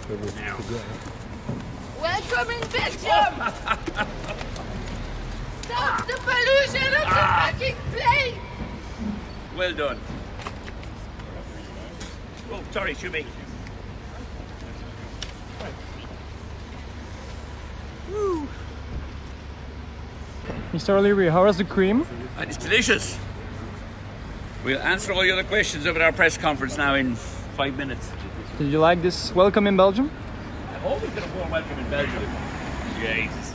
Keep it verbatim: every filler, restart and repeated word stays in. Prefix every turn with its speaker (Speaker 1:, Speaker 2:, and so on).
Speaker 1: Now.
Speaker 2: Welcome in Belgium! Stop the pollution of
Speaker 1: Ah.
Speaker 2: the fucking plane!
Speaker 1: Well done. Oh, sorry, should be.
Speaker 3: Woo. Mister O'Leary, how was the cream?
Speaker 1: And it's delicious. We'll answer all the other questions over our press conference now in five minutes.
Speaker 3: Did you like this welcome in Belgium?
Speaker 1: I've always been a warm welcome in Belgium. Jesus.